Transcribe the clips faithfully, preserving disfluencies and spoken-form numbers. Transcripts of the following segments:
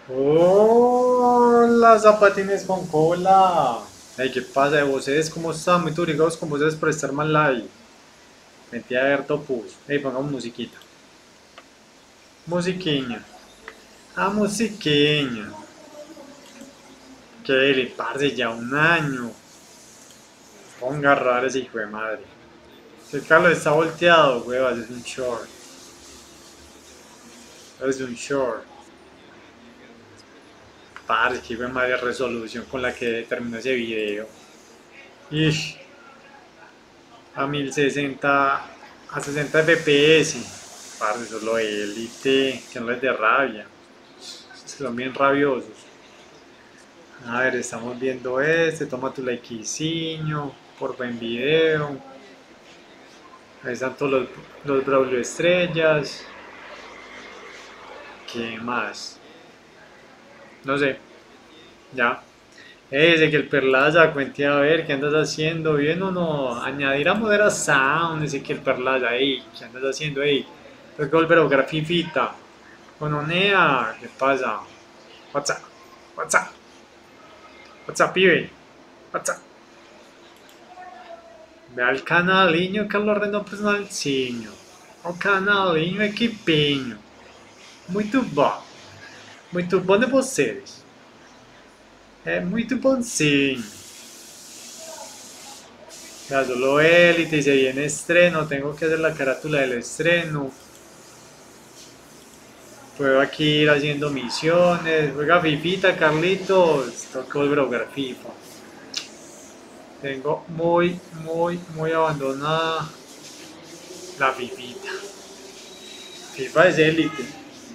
Hola, zapatines con cola. Ey, ¿qué pasa de ustedes? ¿Cómo están? Muy tubrigados con ustedes por estar mal live. Metí a ver topus. Ey, pongamos musiquita. Musiquinha. Ah, musiquinha. Que le parce ya un año. Ponga raro ese hijo de madre. Si el Carlos está volteado, huevas, es un short. Es un short. Parce, que hijo de madre resolución con la que terminó ese video. Ish. A mil sesenta, a sesenta F P S. Parce, solo élite, que no les de rabia. Es que son bien rabiosos. A ver, estamos viendo este. Toma tu likeciño. Por buen video. Ahí están todos los, los Braulio estrellas. ¿Qué más? No sé. Ya. Ese que el Perlaza, cuente a ver qué andas haciendo, bien o no, añadir a Modera Sound, ese que el Perlaza, ey, qué andas haciendo, ey, tengo que volver a jugar Fifita, con Onea, ¿qué pasa? WhatsApp, WhatsApp, WhatsApp, pibe, WhatsApp, ve al canalinho Carlos Reno personalzinho, o canalinho equipinho, muito bom, muito bom de vocês, é muito bonzinho. Ya solo élite y se viene estreno, tengo que hacer la carátula del estreno. Puedo aquí ir haciendo misiones. Juega Fifita, Carlitos. Tengo que volver a jugar FIFA. Tengo muy, muy, muy abandonada la Fifita. FIFA es élite.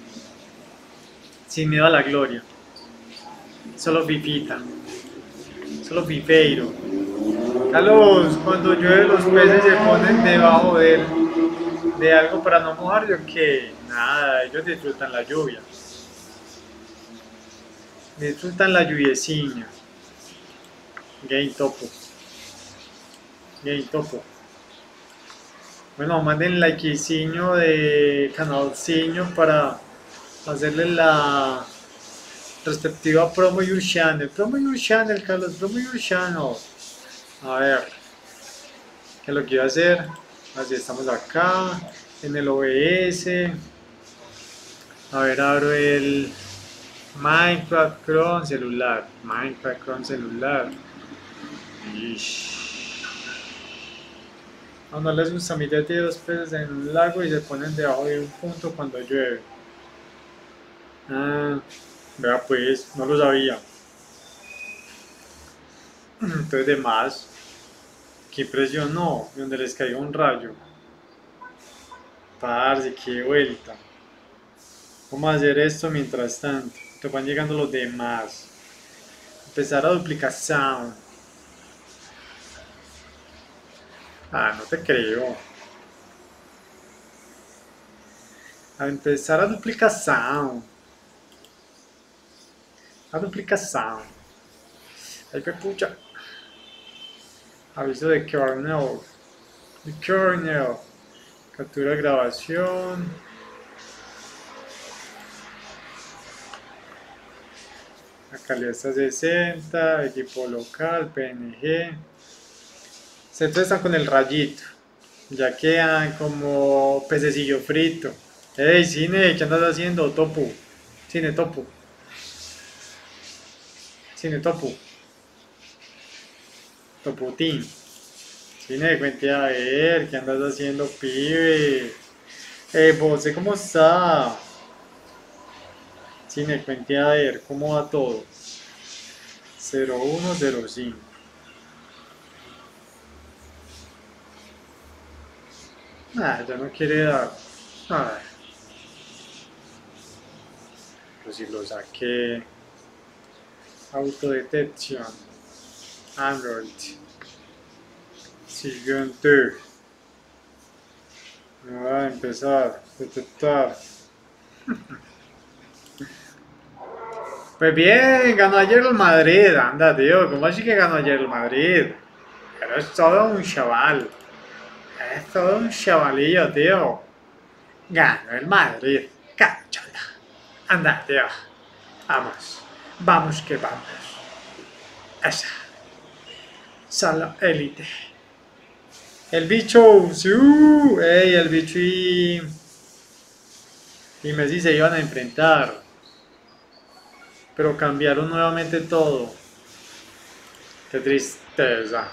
Sin miedo a la gloria. Solo Fifita. Solo Fifeiro. Carlos, cuando llueve los peces se ponen debajo del, de algo para no mojar, yo que nada, ellos disfrutan la lluvia. Disfrutan la lluvieciña. Game topo. Game topo. Bueno, manden likeciño de canalciño para hacerle la respectiva promo your channel. Promo your channel, Carlos, promo your channel. A ver, ¿qué es lo que iba a hacer? Así estamos acá, en el O B S. A ver, abro el Minecraft Chrome celular. Minecraft Chrome celular. Ish. A no les gusta meter dos peces en un lago y se ponen debajo de un punto cuando llueve. Ah, vea pues, no lo sabía. Entonces de más, qué impresión no, donde les caiga un rayo. Parce, qué vuelta. Vamos a hacer esto mientras tanto. Te van llegando los demás. Empezar a duplicación. Ah, no te creo. A empezar a duplicación. A duplicación. Ahí que pucha. Aviso de kernel. De kernel. Captura de grabación. La calidad está sesenta. Equipo local. P N G. Entonces están con el rayito. Ya quedan como pececillo frito. Ey, cine, ¿qué andas haciendo? Topu. Cine, topu. Cine, topu. Toputín. Cine, cuente a ver, ¿qué andas haciendo, pibe? Eh, vos, ¿cómo está? Cine, cuente a ver, ¿cómo va todo? cero uno cero cinco. Ah, ya no quiere dar. Ah, pero si lo saqué. Autodetección. Android. Siguiente. Va a empezar. Detectar. Pues bien, ganó ayer el Madrid. Anda, tío. ¿Cómo así que ganó ayer el Madrid? Pero es todo un chaval. Es todo un chavalillo, tío. Ganó el Madrid. Cáchala. Anda, tío. Vamos. Vamos que vamos. Esa. Sala élite. El bicho. ¡Sí! ¡Ey! El bicho y... y Messi se iban a enfrentar. Pero cambiaron nuevamente todo. Qué tristeza.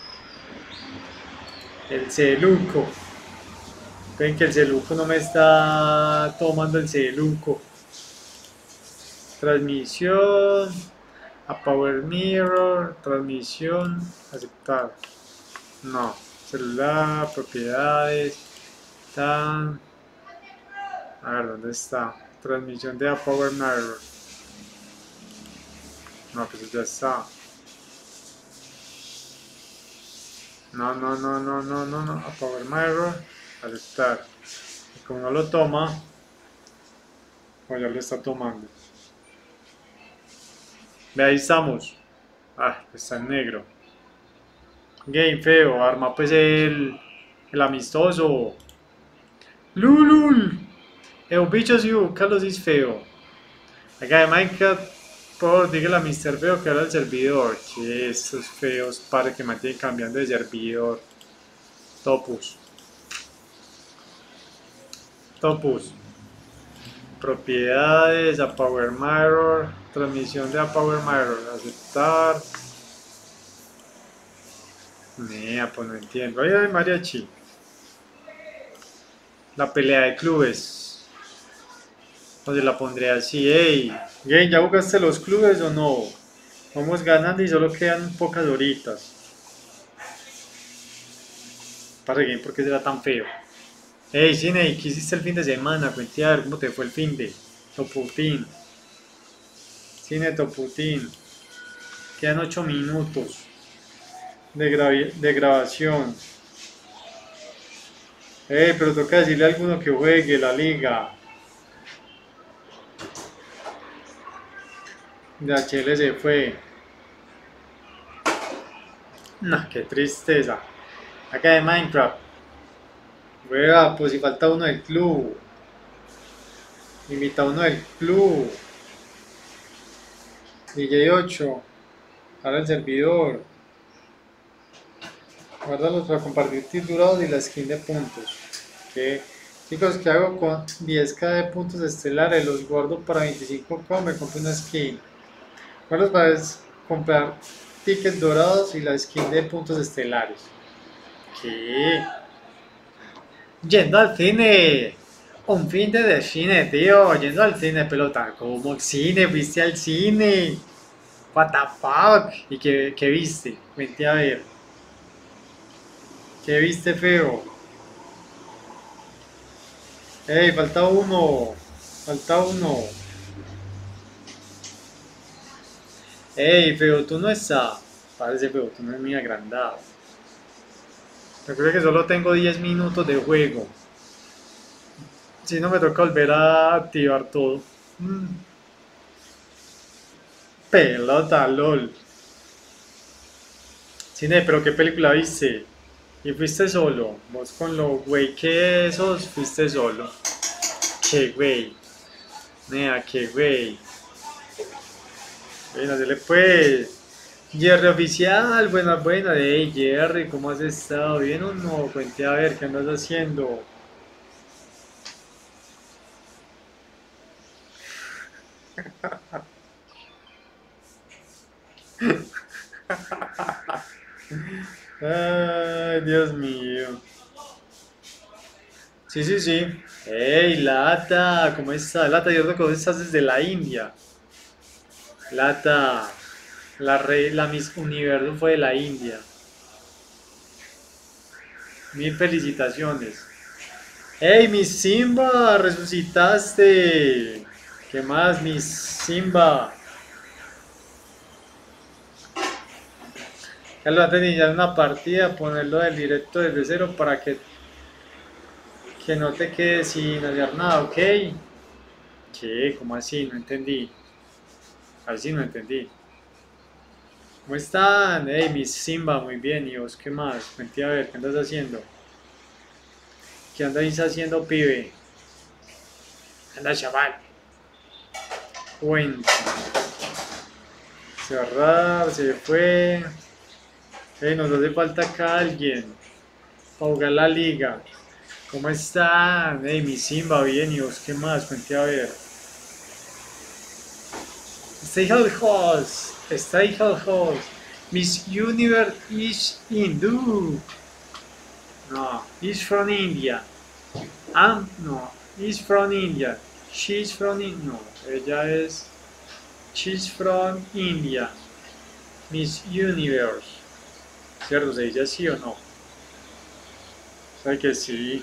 El celuco. Ven que el celuco no me está tomando el celuco. Transmisión. A Power Mirror. Transmisión. Aceptar. No. Celular. Propiedades. Tan. A ver, ¿dónde está? Transmisión de A Power Mirror. No, pues ya está. No, no, no, no, no, no, no. A Power Mirror. Aceptar. Y como no lo toma, o ya lo está tomando. Ve, ahí estamos. Ah, está en negro. Game feo. Arma pues el, el amistoso. Lulul. Eu bichos you. Carlos es feo. Acá de Minecraft. Por dígale a mister Feo que era el servidor. Que estos feos para que mantienen cambiando de servidor. Topus. Topus. Propiedades, a Power Mirror. Transmisión de a Power Mirror. Aceptar. Nea, pues no entiendo. Oye, de mariachi. La pelea de clubes. Entonces la pondré así. Ey, Game, ¿ya jugaste los clubes o no? Vamos ganando y solo quedan pocas horitas. Para Game, ¿por qué será tan feo? Ey, Cine, ¿qué hiciste el fin de semana? Cuente a ver cómo te fue el fin de Toputín. Cine Toputín. Quedan ocho minutos de, gra de grabación. Ey, pero toca decirle a alguno que juegue la liga. De H L se fue. No, qué tristeza. Acá de Minecraft. Wea, pues si falta uno del club. Invita uno del club. D J ocho. Ahora el servidor. Guárdalos para compartir titulados y la skin de puntos. ¿Qué? Chicos, ¿qué hago con diez k de puntos estelares? Los guardo para veinticinco k, me compro una skin. ¿Cuáles para comprar tickets dorados y la skin de puntos estelares? ¿Qué? Yendo al cine. Un fin de, de cine, tío. Yendo al cine, pelota. ¿Cómo cine? ¿Viste al cine? What the fuck? ¿Y qué, qué viste? Vente a ver. ¿Qué viste, feo? Ey, falta uno. Falta uno. Ey, feo, tú no estás. Parece feo, tú no es muy agrandado. Recuerda que solo tengo diez minutos de juego. Si no, me toca volver a activar todo. Mm. Pelota, lol. Cine, pero ¿qué película viste? Y fuiste solo. Vos con lo güey que esos, fuiste solo. Qué güey. Nea, qué güey. Bueno, se le pues. Jerry oficial, buena, buena. Hey Jerry, ¿cómo has estado? ¿Bien o no? Cuente a ver, ¿qué andas haciendo? Ay, Dios mío. Sí, sí, sí. Hey, Lata, ¿cómo estás? Lata, yo creo que vos estás desde la India. Lata, la, rey, la Miss Universo fue de la India. Mil felicitaciones. Hey, Miss Simba, resucitaste. ¿Qué más, Miss Simba? Ya lo antes de iniciar una partida, ponerlo del directo desde cero para que, que no te quedes sin hacer nada, ¿ok? ¿Qué? ¿Cómo así? No entendí. Así no entendí. ¿Cómo están? Hey, Miss Simba, muy bien. ¿Y vos qué más? Vente a ver, ¿qué andas haciendo? ¿Qué andas haciendo, pibe? Anda, chaval. cuenta. Cerrar, se fue. Hey, nos hace falta acá alguien para jugar la liga. ¿Cómo están? Hey, mi Simba, bien, y vos, ¿qué más? Cuente a ver. Stay healthy host. Stay healthy host. Miss Universe is Hindu. No, he's from India. I'm, no, he's from India. She's from India. No, ella es. She's from India. Miss Universe. ¿Cierto? ¿Se dice así o no? ¿Sabe que sí?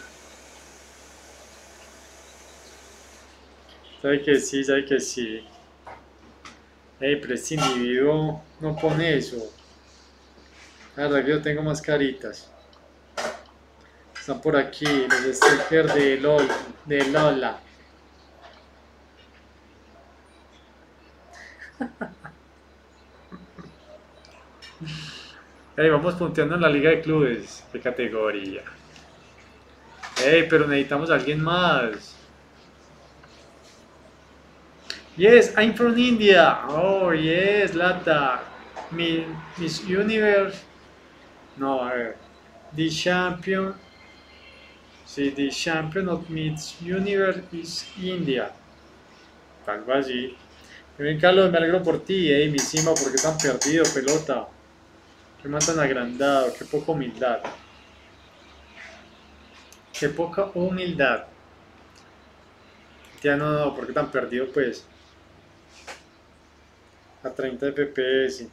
¿Sabe que sí? ¿Sabe que sí? Ey, pero este individuo no pone eso. La verdad que yo tengo más caritas. Están por aquí los stickers de, LOL, de Lola. Ey, vamos punteando en la liga de clubes. ¿Qué categoría? Ey, pero necesitamos a alguien más. Yes, I'm from India. Oh, yes, Lata. Mi, Miss Universe. No, a ver. The champion. Sí, the champion of Miss Universe is India. Algo así. Bien, Carlos, me alegro por ti, eh, mi Simba, porque tan perdido, pelota. Qué man tan agrandado, qué poca humildad. Qué poca humildad. Ya no, no, porque tan perdido, pues. A treinta F P S.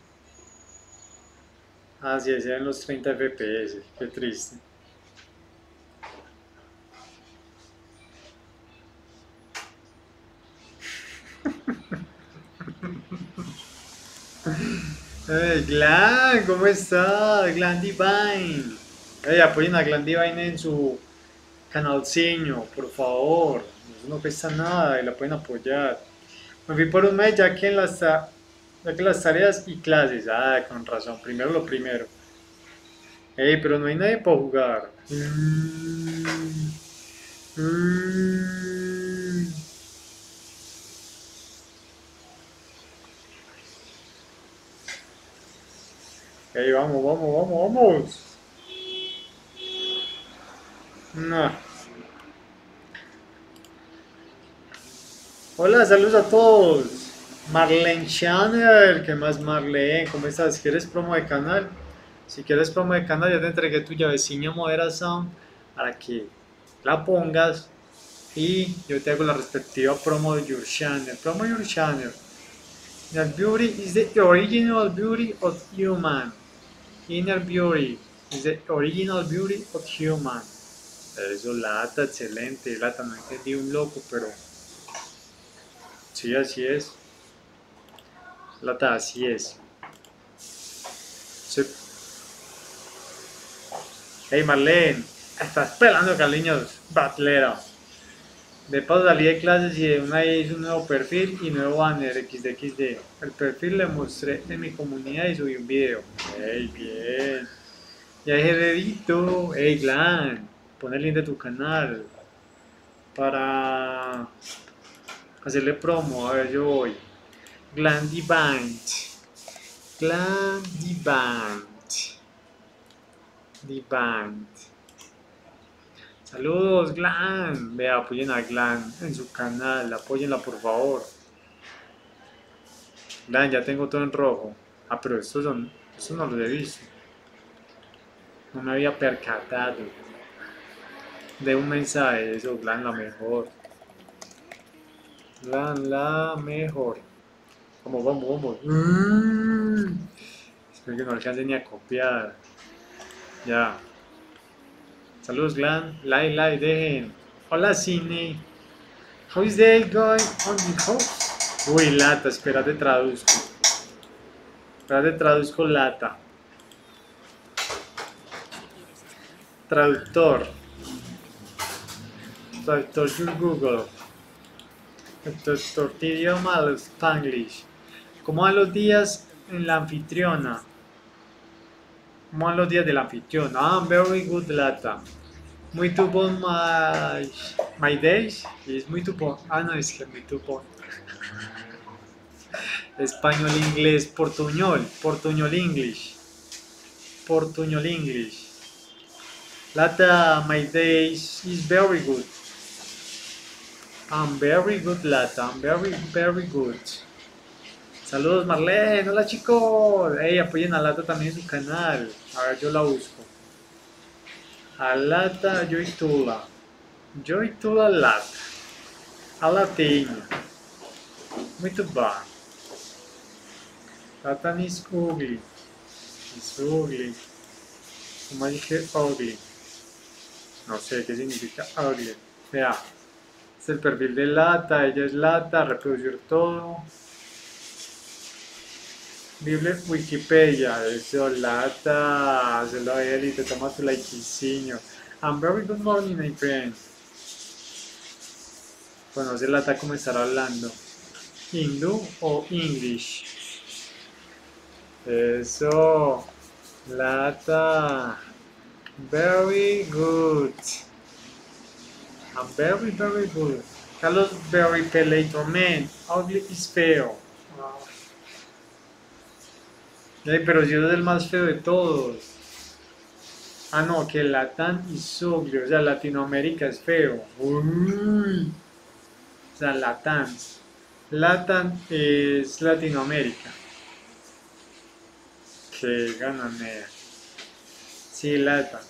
Ah, sí, ese eran los treinta F P S. Qué triste. Hey, Glan, ¿cómo estás? Glan Divine. Hey, apoyen a Glan Divine en su canalciño, por favor. Eso no cuesta nada y la pueden apoyar. Me fui por un mes ya que en las, ya que las tareas y clases. Ah, con razón. Primero lo primero. Hey, pero no hay nadie para jugar. Mm, mm. Hey, vamos, vamos, vamos, vamos. No. Hola, saludos a todos. Marlene Channer, ¿qué más Marlene? ¿Cómo estás? ¿Quieres promo de canal? Si quieres promo de canal, ya te entregué tu llavecilla moderación para que la pongas y yo te hago la respectiva promo de your channel. Promo your channel. Inner beauty is the original beauty of human. Inner beauty is the original beauty of human. Eso, Lata, excelente. Lata, no entendí un loco, pero sí, así es. Lata, así es. Sí. Hey Marlene, estás pelando cariños, batlero. De paso salí de clases y de una vez hice un nuevo perfil y nuevo banner equis de equis de. El perfil le mostré en mi comunidad y subí un video. Hey, bien. Ya dejé dedito. Hey, Glan, pon el link de tu canal para hacerle promo. A ver, yo voy. Glan Divine. Glan Divine. Divine. Saludos, Glan. Vea, apoyen a Glan en su canal. Apóyenla, por favor. Glan, ya tengo todo en rojo. Ah, pero estos son. Estos no los he visto. No me había percatado de un mensaje de eso. Glan, la mejor. Glan, la mejor. Vamos, vamos, vamos. Mm. Espero que no alcance ni a copiar. Ya. Saludos, Glan. Like, like, dejen. Hola, Cine. How is day going on the house? Uy, Lata, espera, te traduzco. Espera, te traduzco, Lata. Traductor. Traductor de Google. Traductor de idioma al Spanglish. ¿Cómo van los días en la anfitriona? ¿Cómo van los días de la anfitriona? Ah, very good, Lata. Muito bom, mas... My days? Es muito bom. Ah, no, es que muito bom. Español, inglés, portuñol, portuñol, English, portuñol, English. Lata, my day is very good. I'm very good, Lata, I'm very, very good. Saludos, Marlene, hola chicos. Hey, apoyen a Lata también en su canal. A ver, yo la busco. A Lata, Joy Tula. Joy Tula Lata. A latinha. Muito bom. Lata is ugly. Is ugly. ¿Cómo dije ugly? No sé qué significa ugly. Vea. Es el perfil de Lata. Ella es Lata. Reproducir todo. Biblia Wikipedia, eso Lata, se lo él y te toma tu likeciño. I'm very good morning, my friend. Bueno, sé Lata cómo estará hablando. Hindú o English. Eso, Lata. Very good. I'm very, very good. Carlos Berry Pelator, man. Ugly is feo. Ay, pero si es el más feo de todos. Ah, no, que Latam es ugly, o sea, Latinoamérica es feo. Uy. O sea, Latam. Latam es Latinoamérica. Qué gananera. Sí, Latam.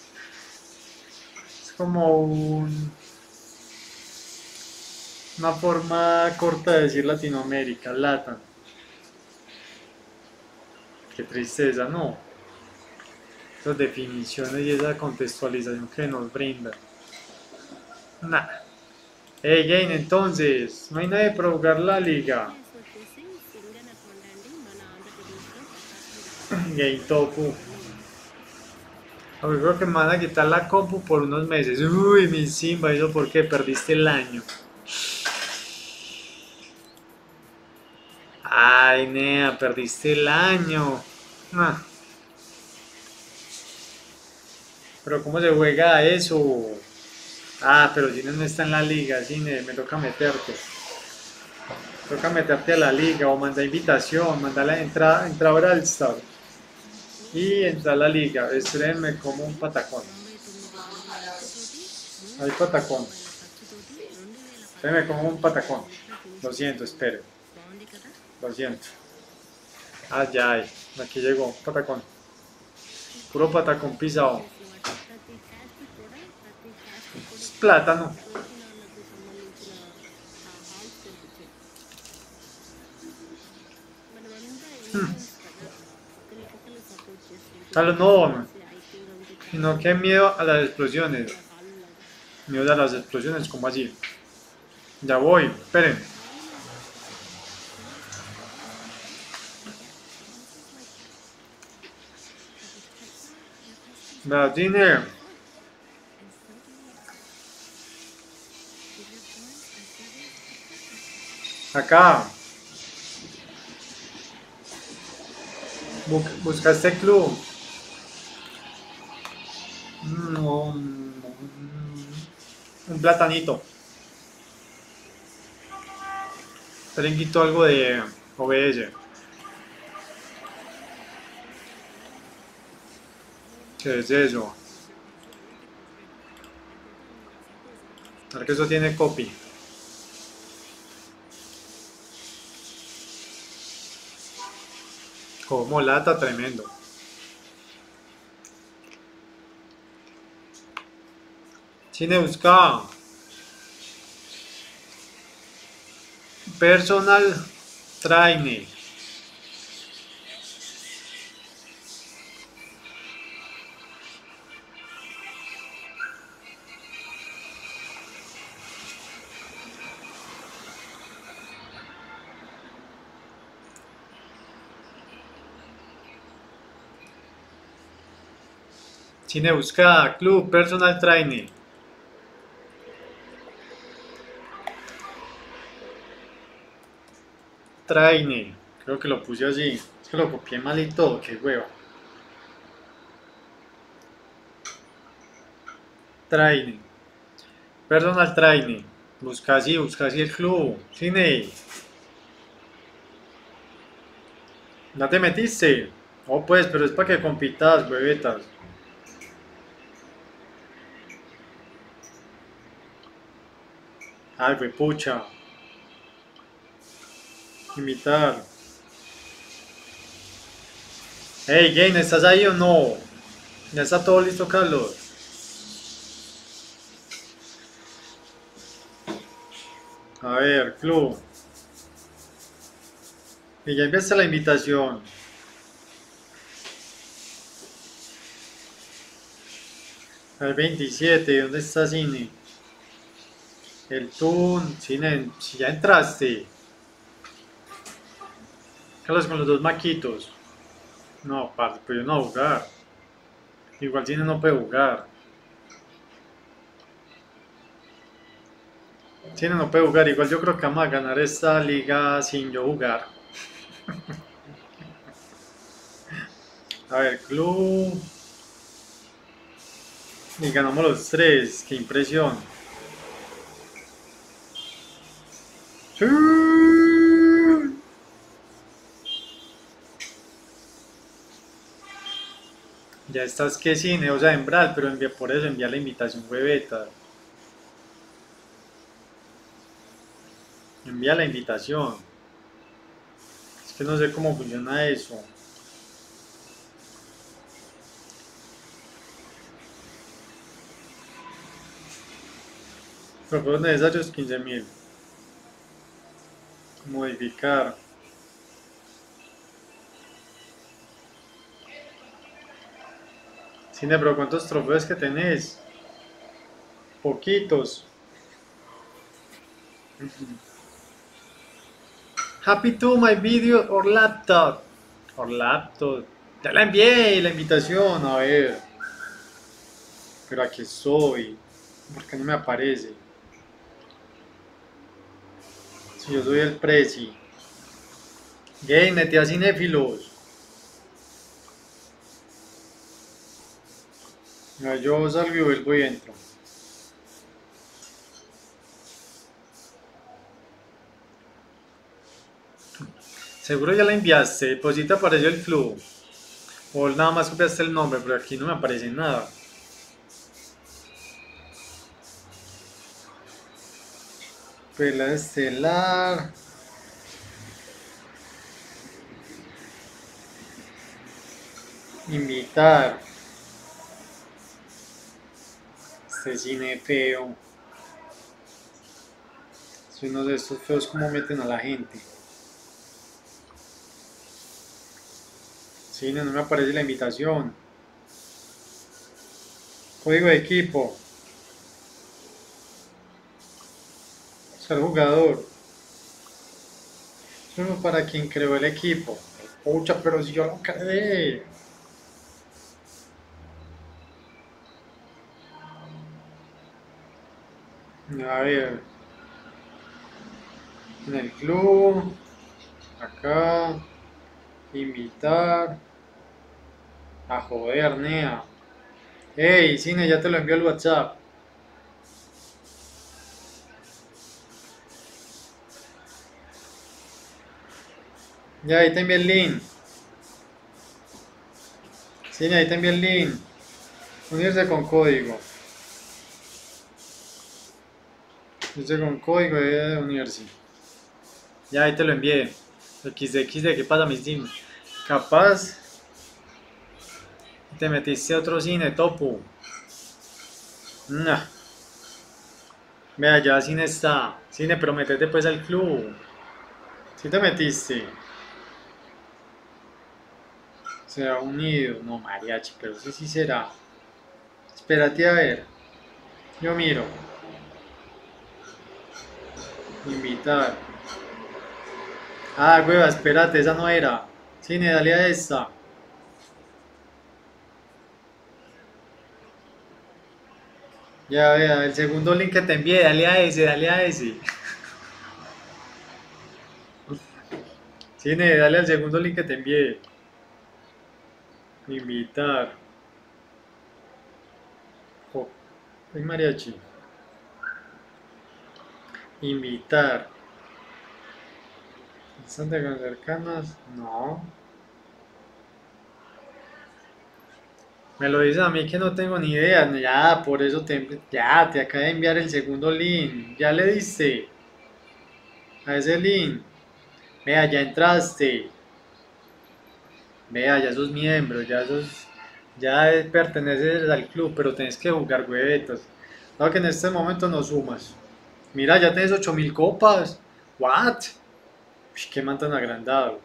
Es como un, una forma corta de decir Latinoamérica, Latam. Qué tristeza, ¿no? Esas definiciones y esa contextualización que nos brinda. Nah. Hey, Jane, entonces, no hay nadie para jugar la liga. Game Topu. Yo creo que me van a quitar la compu por unos meses. Uy, mi Simba, ¿eso por qué? Perdiste el año. Ay, nea, perdiste el año. Ah. Pero ¿cómo se juega eso? Ah, pero Cine no está en la liga, Cine, me toca meterte. Toca meterte a la liga o mandar invitación, mandar la entrada, entra ahora al Star. Y entra a la liga, espérenme como un patacón. Hay patacón. Espérenme como un patacón. Lo siento, espere. Lo siento. Ah, ya hay. Aquí llegó, patacón. Puro patacón pisado. Es plátano. Hmm. Claro, no, sino que miedo a las explosiones. Miedo a las explosiones, como así. Ya voy, esperen. Vladimir. Acá. Busca este club. Un, un platanito. Esperen, quito algo de O B S. ¿Qué es eso? A ver que eso tiene copy. Como lata, tremendo. Cine busca personal trainer. Cine busca club personal trainer. Trainer. Creo que lo puse así. Es que lo copié mal y todo. Qué hueva. Training. Personal training. Busca así, busca así el club. Cine. ¿Ya te metiste? Oh, pues, pero es para que compitas, bebetas. Ay, fue pucha. Invitar. Hey, Gain, ¿estás ahí o no? Ya está todo listo, Carlos. A ver, club. Y ya enviaste la invitación. Al veintisiete, ¿dónde está Cine? El Tun, Cine, si ya entraste. Carlos con los dos maquitos. No, parce, pues yo no voy a jugar. Igual Cine no puede jugar. Cine no puede jugar. Igual yo creo que vamos a ganar esta liga sin yo jugar. A ver, club. Y ganamos los tres. Qué impresión. ¡Sí! Ya estás que Cine, o sea, en Brawl, pero envía, por eso envía la invitación bebeta. Envía la invitación. Es que no sé cómo funciona eso. Pero fueron necesarios quince mil. Modificar. Cine, pero ¿cuántos trofeos que tenés? Poquitos. Happy to my video or laptop. Or laptop. Ya la envié la invitación, a ver. Pero aquí estoy. ¿Por qué no me aparece? Si yo soy el prezi. Gay, metí a cinéfilos. No, yo salgo y vuelvo y entro. Seguro ya la enviaste, pues si te apareció el club. O nada más copiaste el nombre, pero aquí no me aparece nada. Pela estelar. Invitar. Este cine feo. Soy uno de estos feos como meten a la gente. Cine, no me aparece la invitación. Código de equipo. Ser jugador. Solo para quien creó el equipo. Pucha, pero si yo lo creé. A ver. En el club. Acá. Invitar. A joder, Nea. Hey, Cine, ya te lo envió el WhatsApp. Ya, ahí te envié el link. Cine, ahí te envié el link. Unirse con código. Unirse con código de unirse. Ya, ahí te lo envié. X D, X D, ¿qué pasa, mis Cine? Capaz. Te metiste a otro cine, topo. Nah. Vea, ya Cine está. Cine, pero metete pues al club. Si te metiste. Se ha unido. No, mariachi, pero sí sí será. Espérate a ver. Yo miro. Invitar. Ah, hueva, espérate, esa no era. Cine, dale a esta. Ya, vea, el segundo link que te envié, dale a ese, dale a ese. Cine, dale al segundo link que te envié. Invitar. Oh, ay, mariachi. Invitar. ¿Están de cercanas? No. Me lo dices a mí que no tengo ni idea. Ya, por eso te, ya, te acabo de enviar el segundo link. Ya le diste a ese link. Vea, ya entraste. Vea, ya sos miembro, ya sos, ya perteneces al club, pero tenés que jugar huevetos. Claro que en este momento no sumas. Mira, ya tenés ocho mil copas. What? Uy, qué man tan agrandado.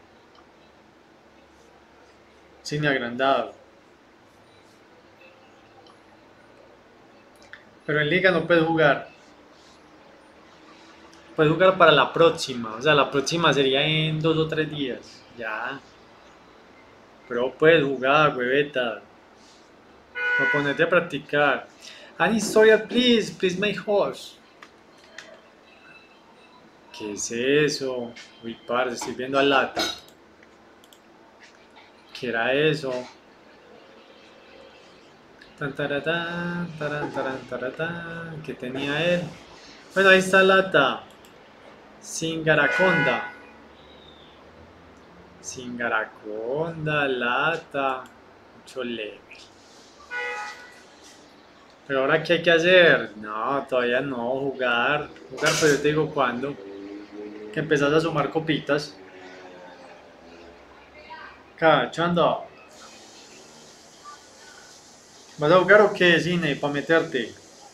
Cine agrandado. Pero en liga no puedes jugar. Puedes jugar para la próxima. O sea, la próxima sería en dos o tres días. Ya. Pero puedes jugar, hueveta. O ponerte a practicar. An historia, please. Please, my horse. ¿Qué es eso? Uy, parce, estoy viendo a Lata. ¿Qué era eso? Tan, taratán, taran, taran, taratán. ¿Qué tenía él? Bueno, ahí está Lata. Singaraconda. Singaraconda, Lata. Mucho leve. Pero ahora, ¿qué hay que hacer? No, todavía no. Jugar. Jugar, pero yo te digo cuándo. Que empezás a sumar copitas. Cachando. ¿Vas a jugar o qué, cine? Para meterte.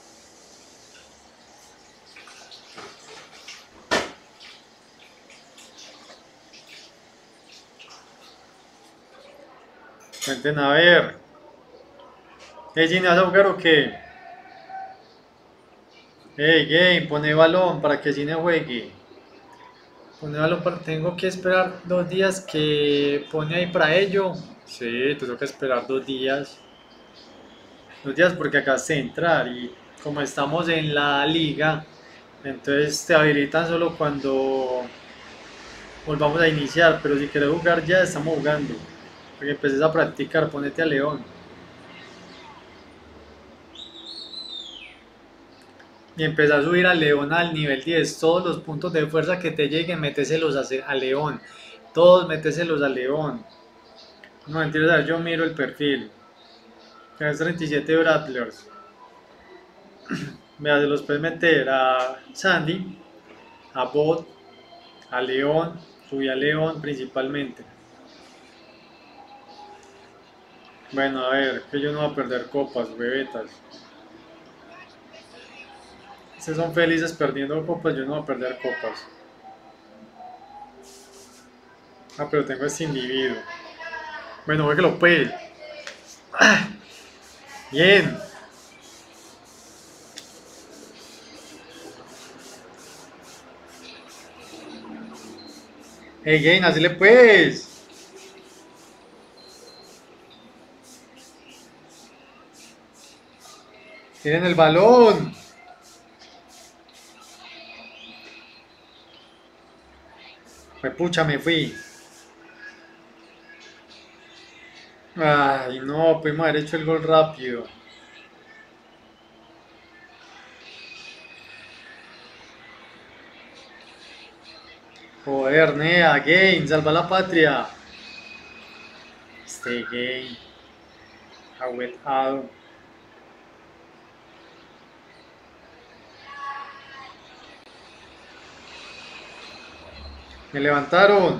Cuenten a ver. Hey, cine, ¿vas a jugar o qué? Hey, game, pone balón para que cine juegue. Pone balón para... Tengo que esperar dos días que pone ahí para ello. Sí, tengo que esperar dos días. Dos días porque acá de entrar y como estamos en la liga, entonces te habilitan solo cuando volvamos a iniciar, pero si quieres jugar ya estamos jugando. Para que empeces a practicar, ponete a León. Y empezás a subir a León al nivel diez. Todos los puntos de fuerza que te lleguen, méteselos a, a León. Todos méteselos a León. No, mentiras, yo miro el perfil. Tienes treinta y siete Brattlers. Mira, se los puedes meter a Sandy, a Bot, a León. Subí a León principalmente. Bueno, a ver, que yo no voy a perder copas, bebetas. Ustedes son felices perdiendo copas, yo no voy a perder copas. Ah, pero tengo este individuo. Bueno, ve que lo puede. ¡Ah! Bien. Hey, Gain, así le puedes. Tienen el balón. Me pucha, me fui. Ay, no, pudimos haber hecho el gol rápido. Joder, Nea, Gain, salva la patria. Este Gain. Ahuetado. Me levantaron.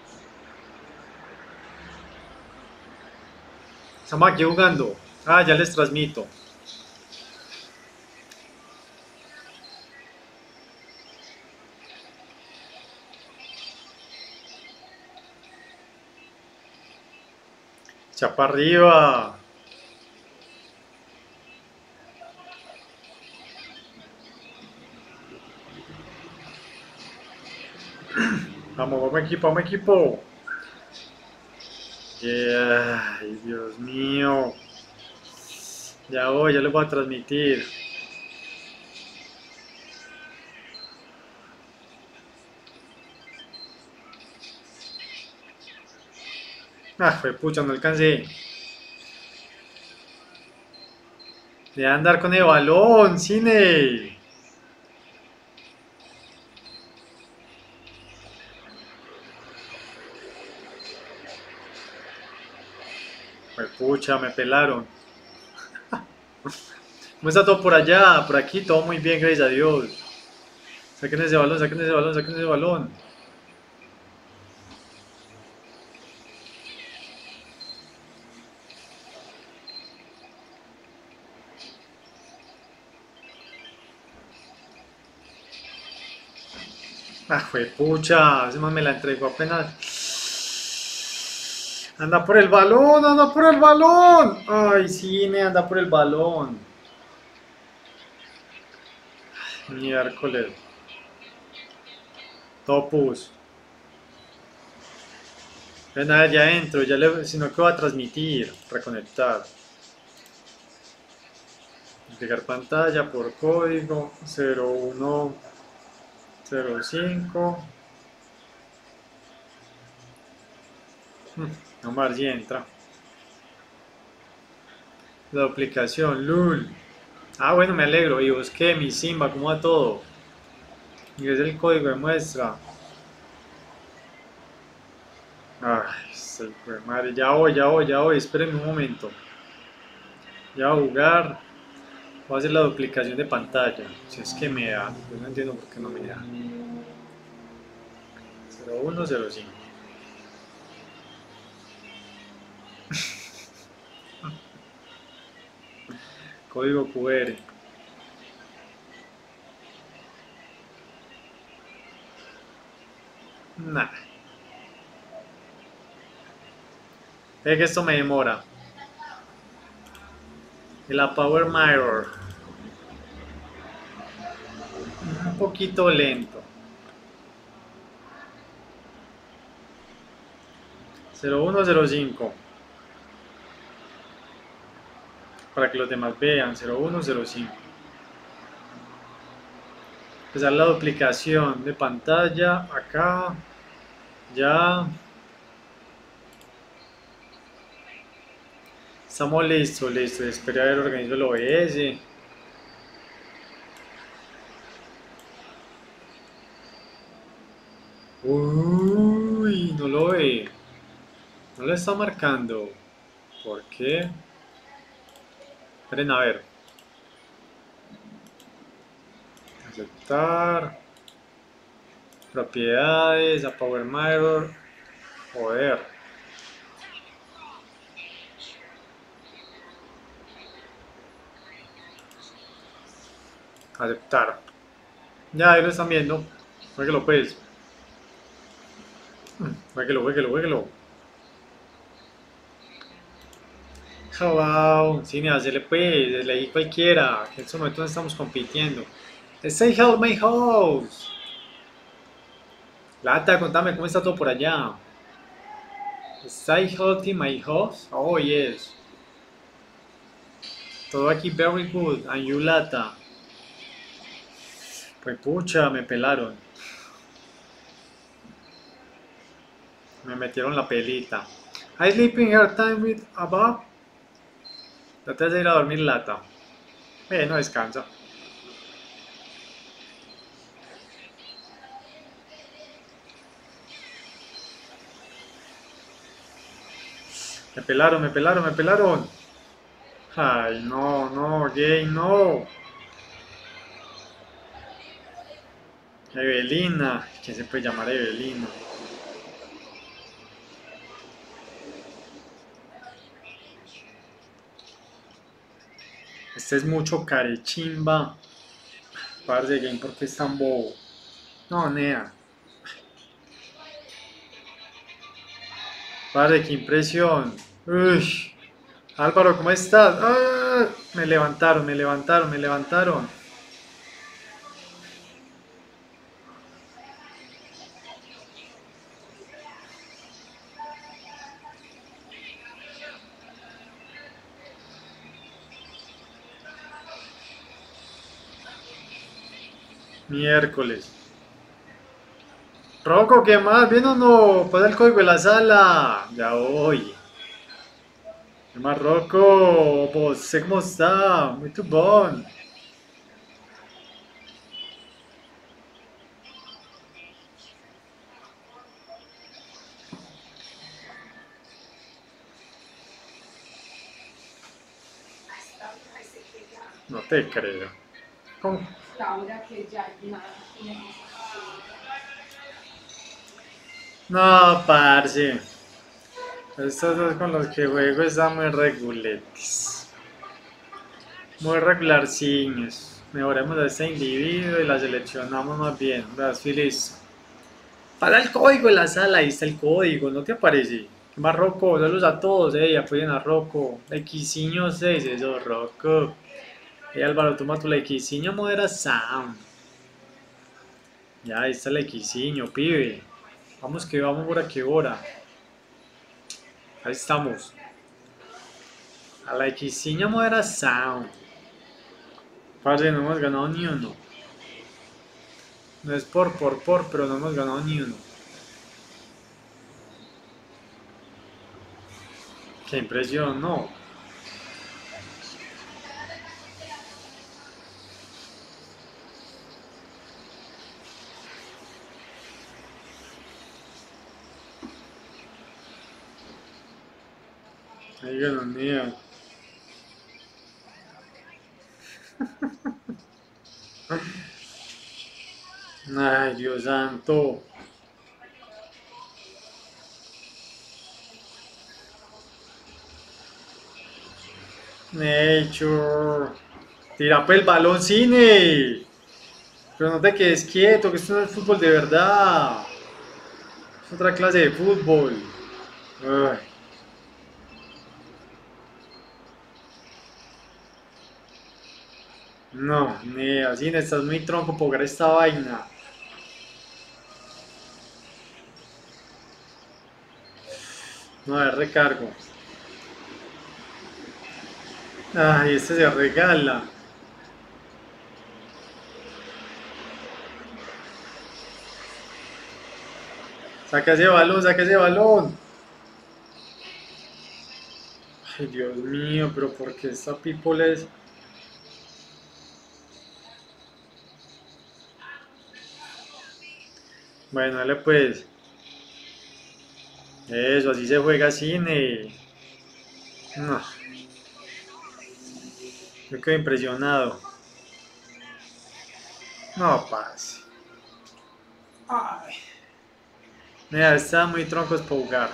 Estamos aquí jugando. Ah, ya les transmito. Chapa arriba. Vamos, vamos equipo, vamos equipo. Yeah, ay, Dios mío. Ya voy, ya les voy a transmitir. Ah, fue pucha, no alcancé. De andar con el balón, cine. Fue pucha, me pelaron. ¿Cómo está todo por allá? Por aquí todo muy bien, gracias a Dios. Saquen ese balón, saquen ese balón, saquen ese balón. Ah, fue pucha, ese man me la entregó apenas. Anda por el balón, anda por el balón. Ay, cine, anda por el balón. Miércoles. Topus. Ven a ver, ya entro, ya le, sino que va a transmitir, reconectar. Duplicar pantalla por código cero uno cero cinco. No más, ya entra. La duplicación, lul. Ah, bueno, me alegro. Y busqué mi Simba, ¿cómo va todo? Ingresé el código de muestra. Ay, se fue madre. Ya voy, ya voy, ya voy. Espérenme un momento. Ya voy a jugar. Voy a hacer la duplicación de pantalla. Si es que me da. Yo no entiendo por qué no me da. cero uno cero cinco. Código Q R. Nah. Es que esto me demora. Y la Power Mirror. Un poquito lento. cero uno cero cinco. Para que los demás vean. cero uno cero cinco. Empezar la duplicación de pantalla. Acá. Ya. Estamos listos, listos. Espera a ver, organizo el O B S. Uy, no lo ve. No lo está marcando. ¿Por qué? Esperen a ver. Aceptar. Propiedades. A Power Mirror. Joder. Aceptar. Ya, ahí lo están viendo. Jueguelo pues. Jueguelo, jueguelo, jueguelo. Hello. Cine, hacele pues. Elegí cualquiera. Que en este momento no estamos compitiendo. Say hello my house. Lata, contame cómo está todo por allá. Say healthy my house. Oh yes. Todo aquí very good. And you Lata. Pues pucha, me pelaron. Me metieron la pelita. I sleeping here time with above. Trata de ir a dormir, Lata. Eh, no descansa. Me pelaron, me pelaron, me pelaron. Ay, no, no, gay, no. Evelina. ¿Quién se puede llamar Evelina? Este es mucho carechimba. Parce, game, ¿por qué es tan bobo? No, nea. Parce, qué impresión. Uy. Álvaro, ¿cómo estás? ¡Ah! Me levantaron, me levantaron, me levantaron. Miércoles. Rocco, ¿qué más? ¿Bien o no? Pasa el código de la sala. Ya voy. ¿Qué más, Rocco? Você como está? Muito bom. No te creo. ¿Cómo? No, parce. Estos dos con los que juego están muy reguletes. Muy regularciños. Mejoremos a este individuo y la seleccionamos más bien. Veas, listo. Para el código en la sala, ahí está el código, ¿no te aparece? ¿Qué más, Rocco? Saludos a todos, eh, apoyen a Rocco. Xciño seis, eso, Rocco. Hey, Álvaro, toma tu Xciño modera sound. Ya, ahí está el Xciño, pibe. Vamos que vamos por aquí ahora. Ahí estamos. A la Xciño modera sound. Parce, no hemos ganado ni uno. No es por, por, por, pero no hemos ganado ni uno. Qué impresión, no. Ay, Dios mío. Ay, Dios santo. Nature. Tira pues el balón, cine. Pero no te quedes quieto, que esto no es fútbol de verdad. Es otra clase de fútbol. Ay. No, ni así, estás muy tronco para jugar esta vaina. No, a ver, recargo. Ay, este se regala. Saca ese balón, saca ese balón. Ay, Dios mío, pero ¿por qué esta people es...? Bueno, dale pues. Eso, así se juega cine. No, yo quedé impresionado. No, pase. Ay. Mira, está muy troncos para jugar.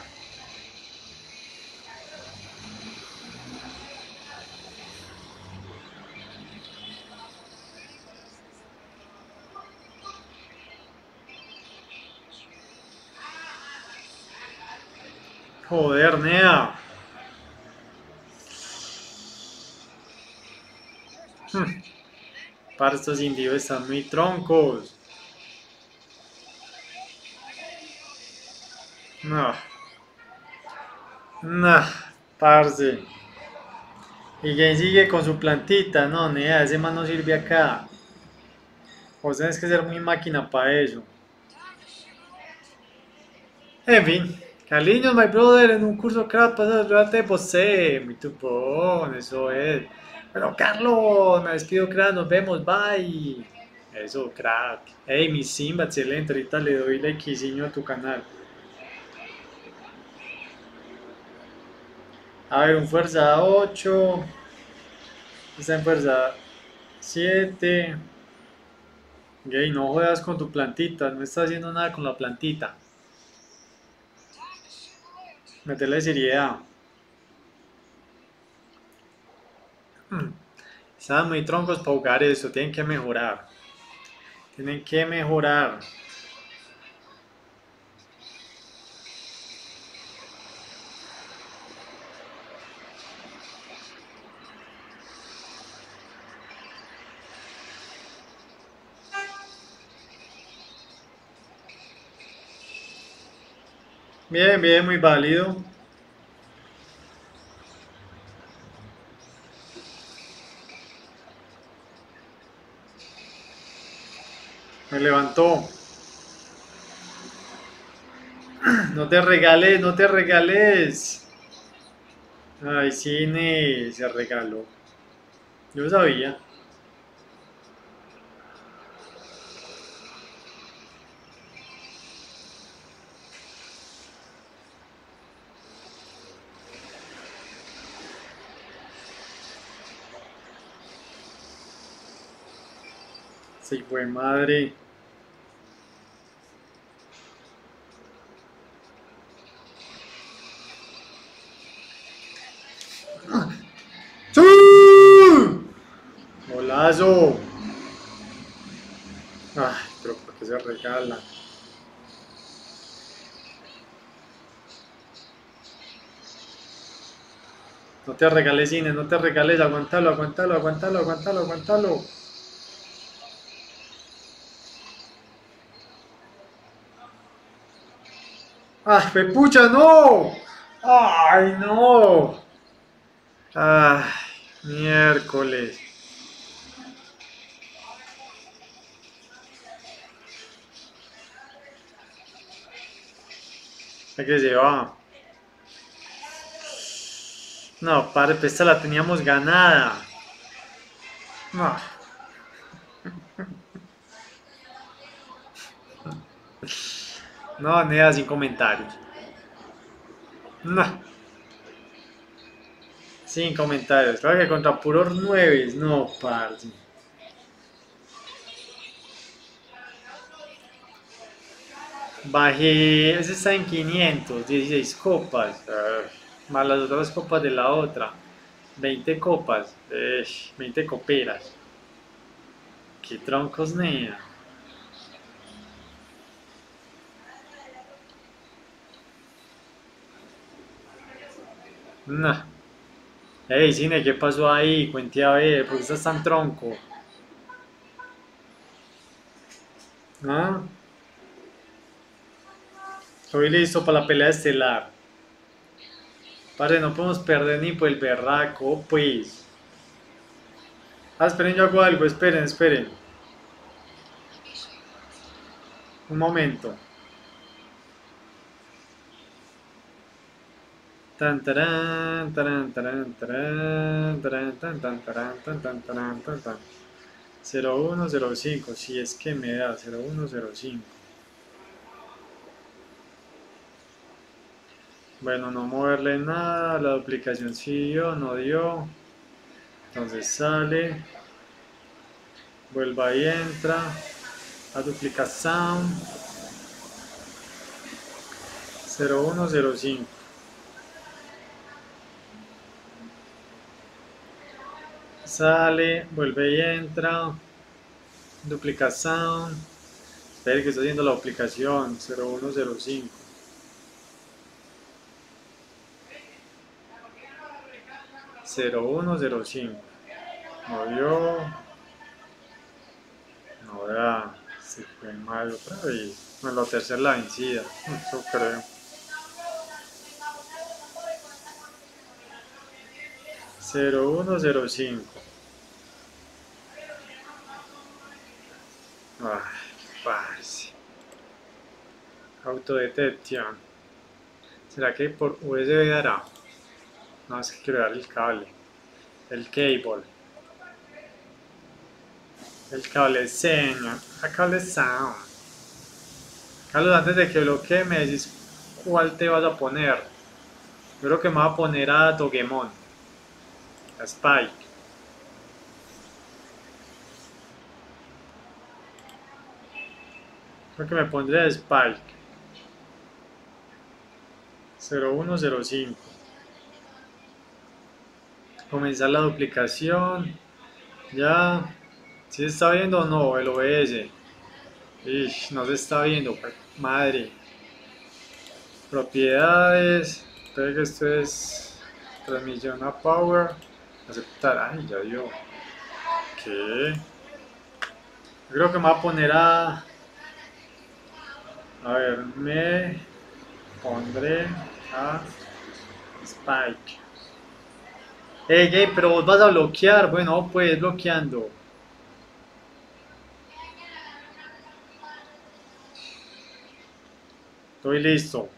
Joder, Nea. Hmm. Para estos indios están muy troncos. No. No, parce. Y quien sigue con su plantita, no, Nea, ese man no sirve acá. Vos tenés que ser muy máquina para eso. En fin, Carliños, my brother, en un curso crap, pasa ayudarte de você. Muy tupón, eso es. Pero Carlos, me despido, crack, nos vemos, bye. Eso, crack. Hey, mi Simba, excelente, ahorita le doy likeciño a tu canal. A ver, un fuerza ocho. Está en fuerza siete. Gay, no juegas con tu plantita, no estás haciendo nada con la plantita. Metele seriedad. Hmm. Están muy troncos para jugar eso, tienen que mejorar. Tienen que mejorar. Bien, bien, muy válido. Me levantó. No te regales, no te regales. Ay, cine, se regaló. Yo sabía. Sí, fue madre. ¡Sí! ¡Golazo! Ay, pero ¿por qué se regala? No te regales cine, no te regales, aguántalo, aguántalo, aguántalo, aguántalo, aguántalo. ¡Ay, pepucha, no! ¡Ay, no! ¡Ay, miércoles! ¿A qué se va? No, padre, pues esta la teníamos ganada. No, no, nada, sin comentarios. No, sin comentarios. Claro que contra puros nueves, no, parce. Bajé, ese está en quinientos, dieciséis copas. Ay, más las otras copas de la otra. veinte copas, eh, veinte coperas. Qué troncos, nea. No. Ey, cine, ¿qué pasó ahí? Cuente a ver, ¿por qué estás tan tronco? ¿Ah? Estoy listo para la pelea estelar. Padre, no podemos perder ni por el berraco, pues. Ah, esperen, yo hago algo, esperen, esperen. Un momento. Tan tarán, tarán, tarán, tarán, tarán, tan, tan, tarán, tan, tan, tarán, tan, tan. cero uno cero cinco, si es que me da cero uno cero cinco. Bueno, no moverle nada, la duplicación sí dio, no dio. Entonces sale, vuelva y entra, la duplicación cero uno cero cinco. Sale, vuelve y entra, duplicación. Espera que está haciendo la duplicación cero uno cero cinco. cero uno cero cinco. No dio. No da. Se fue mal otra vez. Bueno, la tercera la vencida. Eso creo. cero uno cero cinco. Ay, parce. Autodetección. ¿Será que por U S B dará? No, es que quiero dar el cable. El cable. El cable seña. El cable sound. Carlos, antes de que bloquee, me decís cuál te vas a poner. Yo creo que me voy a poner a Dogemon. A Spike. Creo que me pondré a Spike. cero uno cero cinco. Comenzar la duplicación. Ya. ¿Sí se está viendo o no el O B S? Ish, no se está viendo. Madre. Propiedades. Espera que esto es transmisión a power. Aceptar. Ay, ya dio. ¿Qué? Yo creo que me voy a poner a... A ver, me pondré a Spike. Ey, ey, pero vos vas a bloquear. Bueno, pues bloqueando. Estoy listo.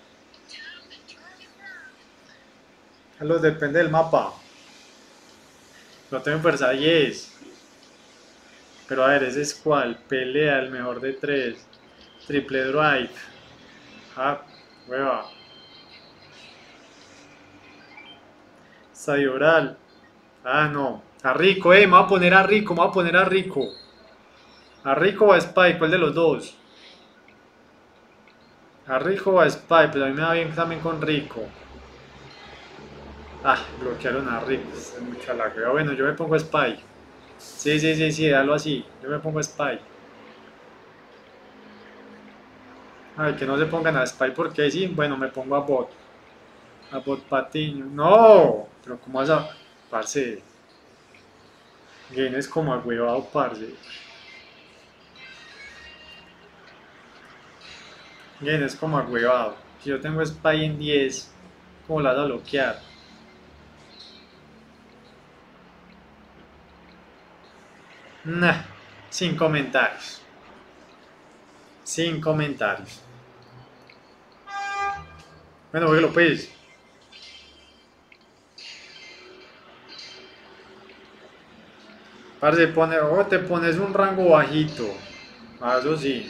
Carlos, depende del mapa. Lo tengo en Versalles. Pero a ver, ese es cuál. Pelea, el mejor de tres. Triple drive. Ah, hueva. Estadio oral. Ah, no. A Rico, eh. Me voy a poner a Rico, me voy a poner a Rico. ¿A Rico o a Spy? ¿Cuál de los dos? ¿A Rico o a Spy? Pero a mí me va bien también con Rico. Ah, bloquearon a Rico. Es mucha la wea. Bueno, yo me pongo Spy. Sí, sí, sí, sí, dalo así. Yo me pongo Spy. Ay, que no se pongan a Spy porque sí. Bueno, me pongo a Bot. A Bot Patiño. No, pero ¿cómo vas a...? Parce. Game es como agüevado, parce. Game es como agüevado. Si yo tengo Spy en diez, ¿cómo la vas a bloquear? Nah, sin comentarios. Sin comentarios. Bueno, lo pues. Parce, pone, oh, te pones un rango bajito. Ah, eso sí.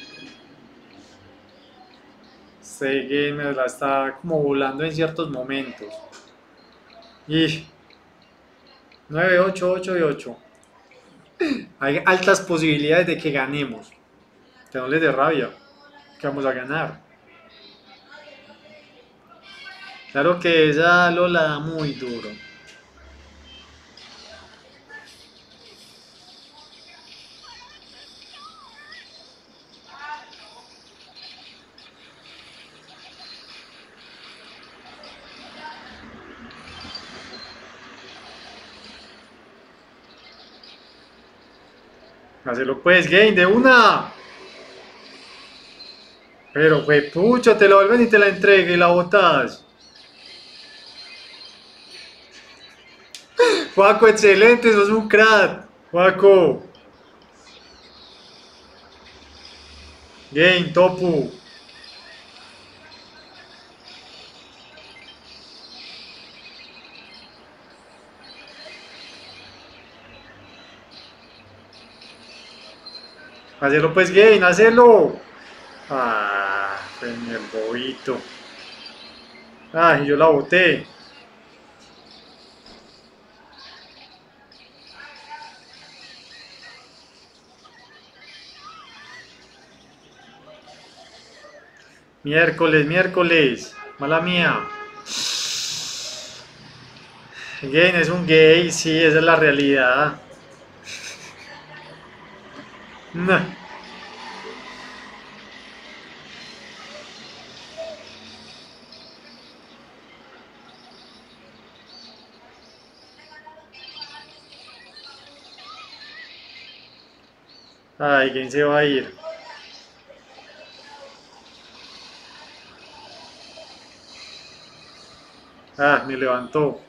Este gamer la está como volando en ciertos momentos. Y nueve, ocho, ocho y ocho. Hay altas posibilidades de que ganemos. Que no les dé rabia. Que vamos a ganar. Claro que esa Lola da muy duro. Hacelo pues, game, de una. Pero, pues, pucha, te la vuelven y te la entregue y la botas. Juaco, excelente, sos un crack. Juaco. Game, topu. Hacelo pues, game, hacelo. Ah, fue mi el bobito. Ay, yo la boté. Miércoles, miércoles. Mala mía. Game es un gay, sí, esa es la realidad. Nah. Ay, ¿quién se va a ir? Ah, me levantó.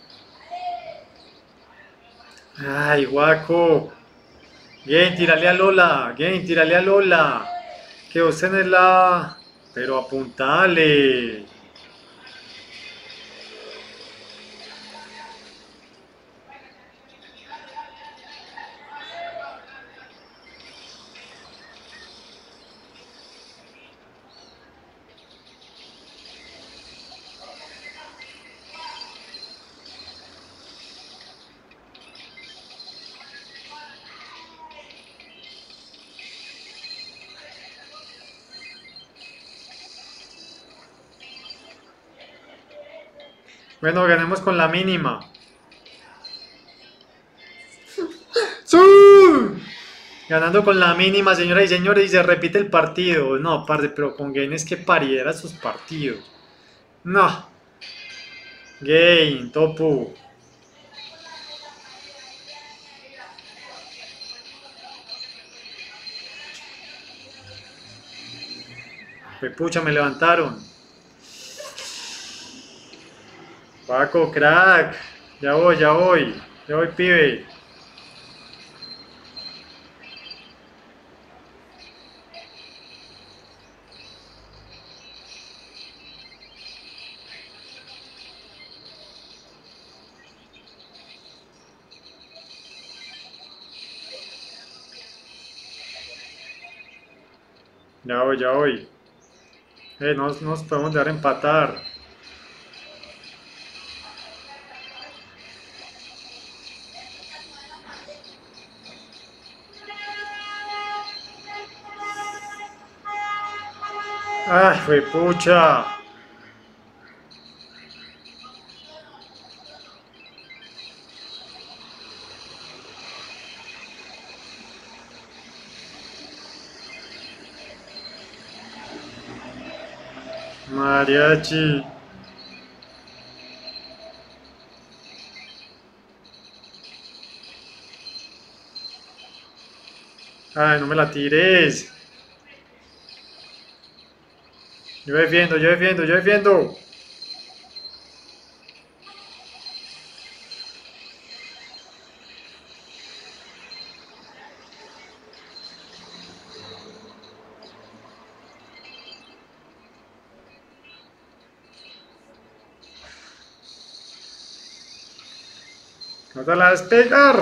Ay, guaco. Bien, tírale a Lola. Bien, tírale a Lola. Que usted no es la... Pero apuntale. Bueno, ganemos con la mínima. ¡Sí! Ganando con la mínima, señoras y señores, y se repite el partido. No, parce, pero con Gaines que pariera sus partidos. No. Gain, topu. Pues pucha, me levantaron. Paco, crack. Ya voy, ya voy. Ya voy, pibe. Ya voy, ya voy. Eh, no no nos podemos dejar empatar. Ay, fue pucha. Mariachi. Ay, no me la tires. Yo defiendo, yo defiendo, yo defiendo. No te la vas a pegar.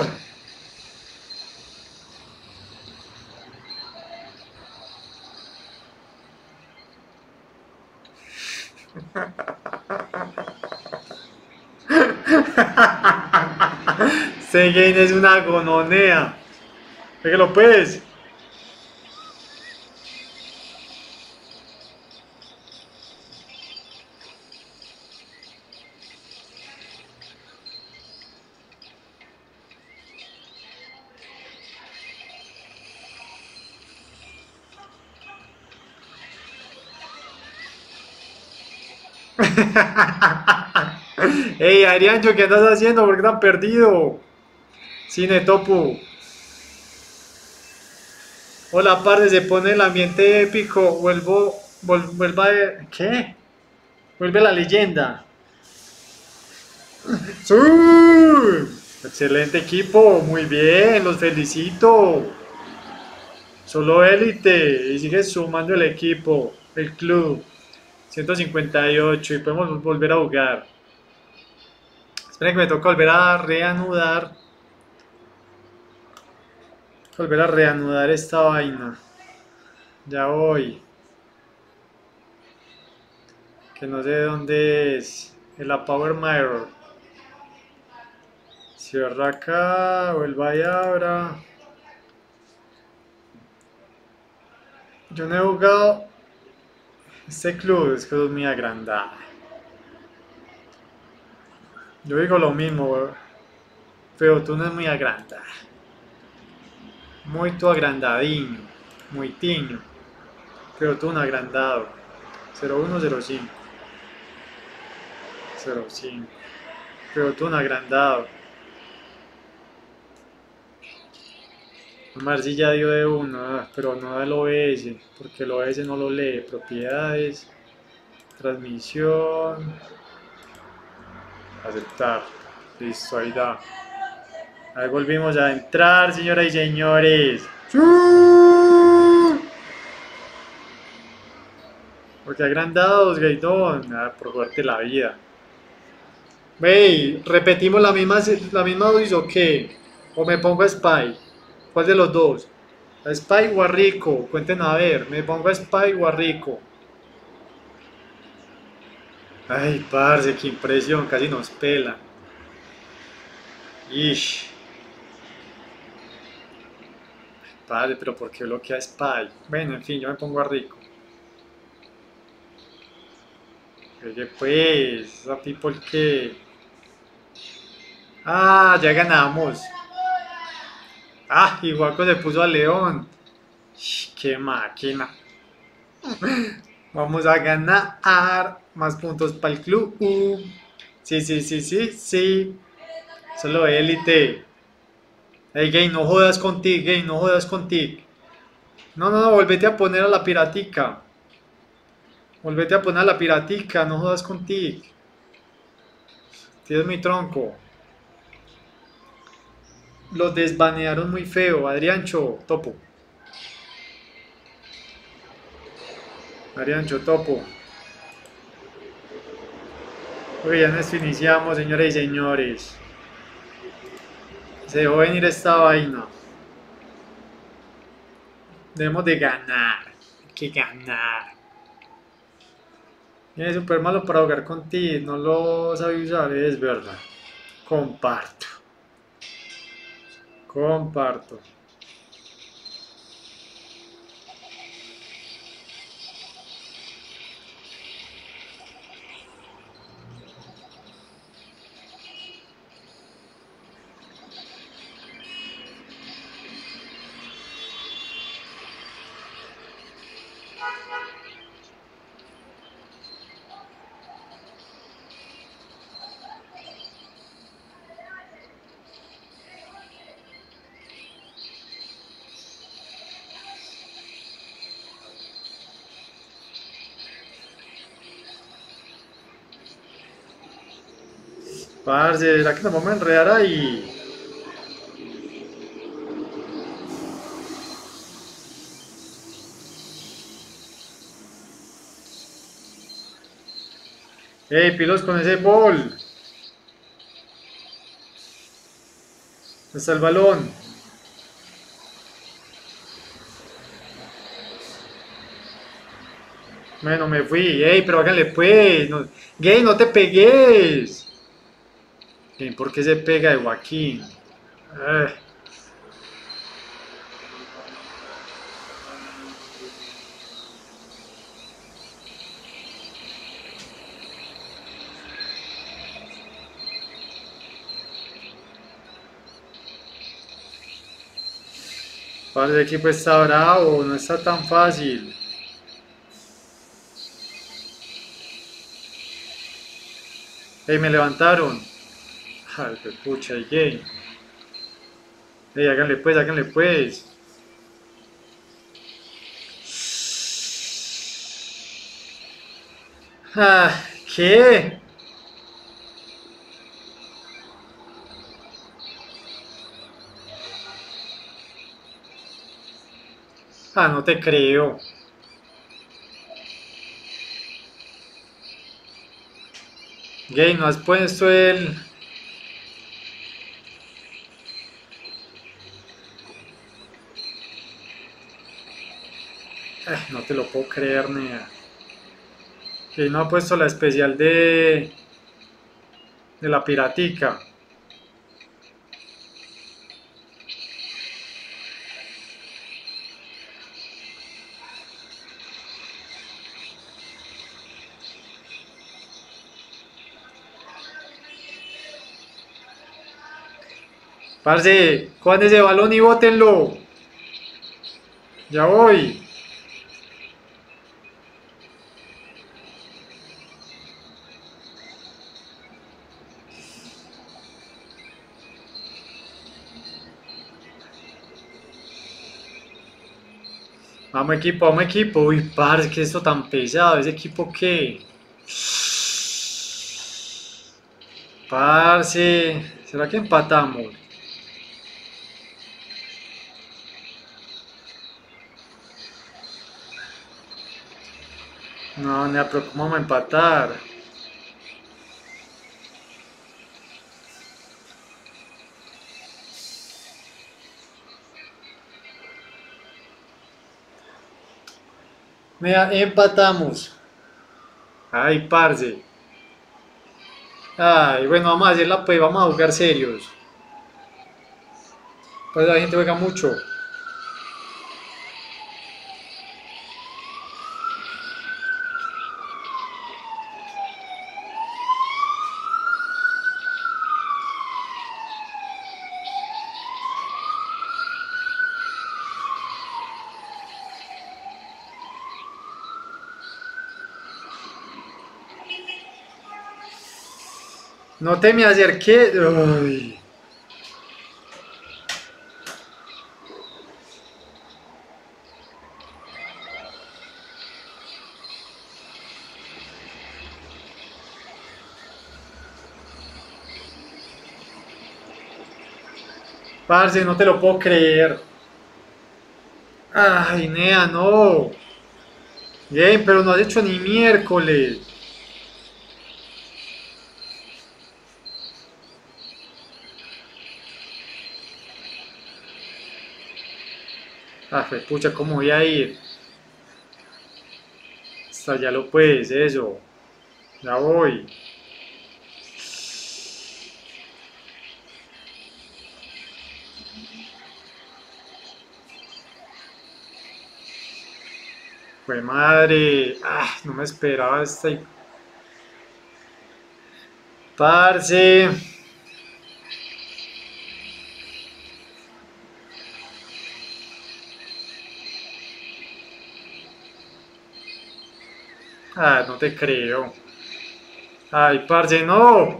Este game es una gononea. Pégalo pues. Ey, Ariancho, ¿qué andas haciendo? ¿Por qué tan perdido? Cine Topu. Hola, parce, se pone el ambiente épico. Vuelvo, vol- vuelva a... ¿Qué? Vuelve la leyenda. ¡Sí! Excelente equipo, muy bien, los felicito. Solo élite y sigue sumando el equipo, el club. ciento cincuenta y ocho y podemos volver a jugar. Esperen que me toca volver a reanudar. Volver a reanudar esta vaina. Ya voy. Que no sé de dónde es. En la Power Mirror. Cierra acá, vuelva y abra. Yo no he jugado este club, es que es muy agrandado. Yo digo lo mismo, pero tú no es muy agrandado. Muy tu agrandadinho, muy tiño. Pero tú un agrandado. cero uno cero cinco. cero cinco. Pero tú un agrandado. Marci ya dio de uno, pero no da el O B S, porque el O B S no lo lee. Propiedades, transmisión, aceptar. Listo, ahí da. Ahí volvimos a entrar, señoras y señores. ¡Sí! Porque agrandados, Gaitón. Ah, por jugarte la vida. Wey, repetimos la misma, la misma dosis o qué? O me pongo a Spy. ¿Cuál de los dos? ¿A Spy o a Rico? Cuenten a ver, me pongo a Spy o a Rico. Ay, parce, qué impresión, casi nos pela. Ish. Parce, pero ¿por qué bloquea a Spy? Bueno, en fin, yo me pongo a Rico. Oye, pues, esa people que... Ah, ya ganamos. Ah, igual se puso a León. Sh, qué máquina. Vamos a ganar más puntos para el club. Uh, sí, sí, sí, sí, sí. Solo élite. Hey, gay, no jodas contigo, gay, no jodas contigo. No, no, no, volvete a poner a la piratica. Volvete a poner a la piratica, no jodas contigo. Tienes mi tronco. Los desbanearon muy feo, Adriancho, topo. Adriancho, topo. Uy, ya nos iniciamos, señores y señores. Se dejó venir esta vaina. Debemos de ganar. Hay que ganar. Es súper malo para jugar contigo. No lo sabe usar, es verdad. Comparto. Comparto. Parce, ¿será que nos vamos a enredar ahí? Ey, pilos con ese bol. ¿Dónde está el balón? Bueno, me fui. Ey, pero háganle pues. No, gay, no te pegues. Ey, ¿por qué se pega de Joaquín? Eh. Parce, el equipo está bravo, no está tan fácil. Ey, me levantaron. Ay, qué pucha, y gay. Ey, háganle pues, háganle pues. Ah, ¿qué? Ah, no te creo. Gay, no has puesto el... Ay, no te lo puedo creer, nea. Gay no ha puesto la especial de... de la piratica. Parce, cojan ese balón y bótenlo. Ya voy. Vamos equipo, vamos equipo. Uy, parce, ¿qué es esto tan pesado? ¿Ese equipo qué? Parce, ¿será que empatamos? No, nea, pero ¿cómo vamos a empatar? Nea, empatamos. Ay, parce. Ay, bueno, vamos a hacerla, pues vamos a jugar serios. Pues la gente juega mucho. No te me acerques. Ay. Parce, no te lo puedo creer. Ay, nea, no. Bien, pero no has hecho ni miércoles. Ah, pues, pucha, ¿cómo voy a ir? Hasta ya lo puedes, eso. Ya voy. Fue madre. Ah, no me esperaba esta. Parce. Ah, no te creo. Ay, parce, no.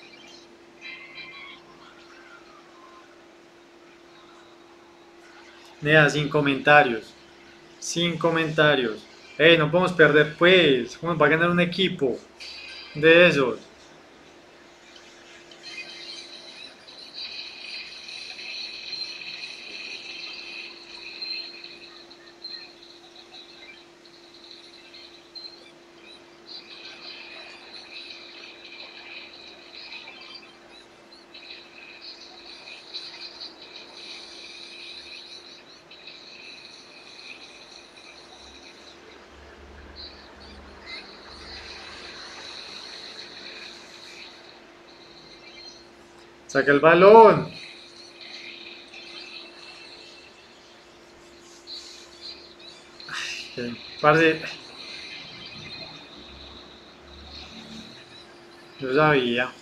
Nea, sin comentarios. Sin comentarios. Ey, no podemos perder, pues. ¿Cómo nos va a ganar un equipo de esos? Saca el balón. Ay, parce. Yo sabía.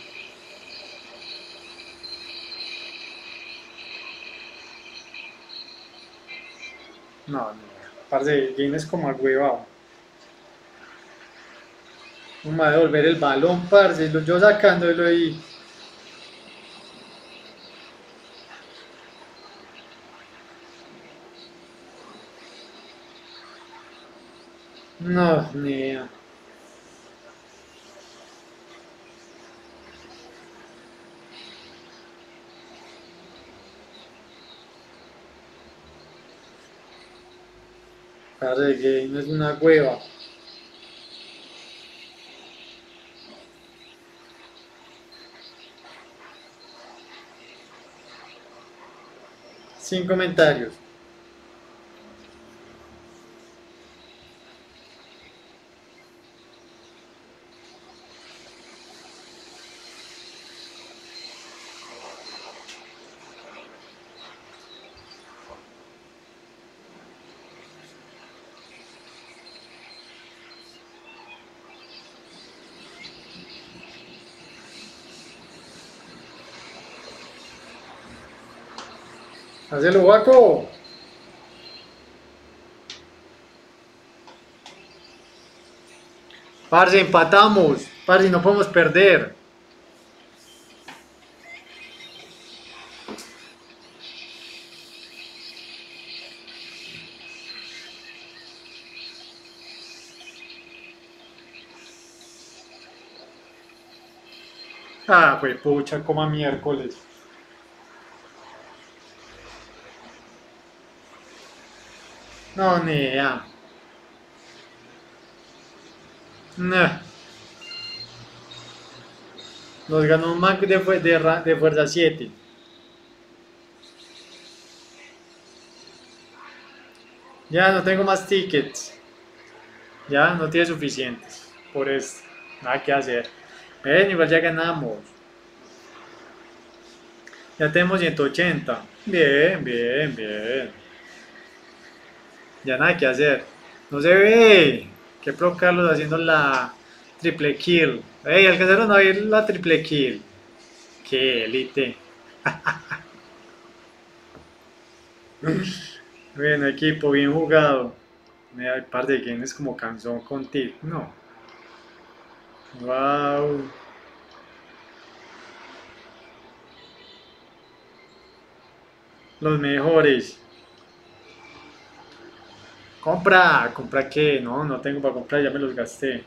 No, no. Parce, Game es como agüevado. Vamos a devolver el balón, parce. Yo sacándolo ahí. No, ni idea. Parce, Game es una hueva. Sin comentarios. Hacelo, Waco. Parce, empatamos. Parce, no podemos perder. Ah, pues pucha, coma miércoles. No, ni idea. Nah. Nos ganó un Mac de, fu- de, ra- de fuerza siete. Ya no tengo más tickets. Ya no tiene suficientes. Por eso. Nada que hacer. Ven, igual ya ganamos. Ya tenemos ciento ochenta. Bien, bien, bien. Ya nada que hacer. No se ve. Que Pro Carlos haciendo la triple kill. Ey, alcanzaron a ver la triple kill. Qué élite. Bueno, equipo, bien jugado. Me da el par de games como canción contigo. No. Wow. Los mejores. Compra. ¿Compra qué? No, no tengo para comprar, ya me los gasté.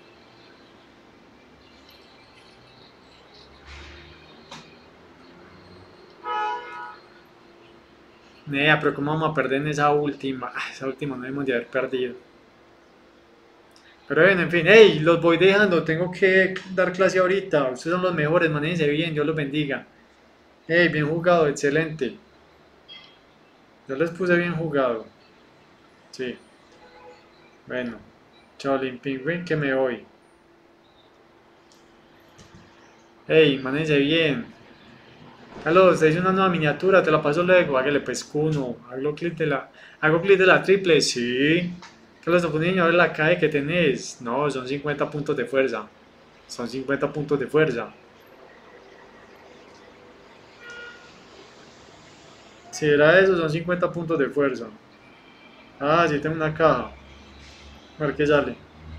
Nea, pero ¿cómo vamos a perder en esa última? Ah, esa última no debemos de haber perdido. Pero bueno, en fin, hey, los voy dejando. Tengo que dar clase ahorita. Ustedes son los mejores, manéjense bien, Dios los bendiga. Hey, bien jugado, excelente. Yo les puse bien jugado. Sí. Bueno. Chao, Pingüín, que me voy. Hey, manéjense bien. Carlos, te hice una nueva miniatura, te la paso luego. Hágale pues cuno. Hago clic de la. Hago clic de la triple, sí. Carlos, no pude ver la cae que tenés. No, son cincuenta puntos de fuerza. Son cincuenta puntos de fuerza. Si era eso, son cincuenta puntos de fuerza. Ah, sí, tengo una caja. A ver qué sale.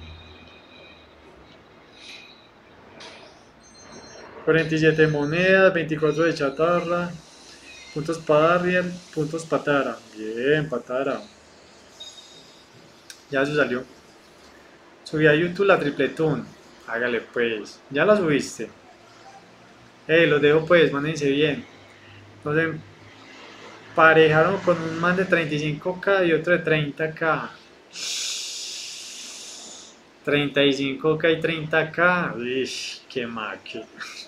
cuarenta y siete monedas, veinticuatro de chatarra. Puntos para Ariel, puntos Patara. Bien, Patara. Ya se salió. Subí a YouTube la tripletón. Hágale pues. Ya la subiste. Eh, los dejo pues, mándense bien. Nos emparejaron con un man de treinta y cinco K y otro de treinta K. treinta y cinco K y treinta K. Uy, qué macho.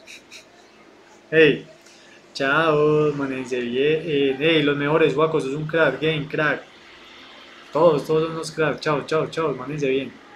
Hey, chao, mándense bien. Hey, los mejores guacos, sos un crack, game crack. Todos, todos son unos cracks. Chao, chao, chao, mándense bien.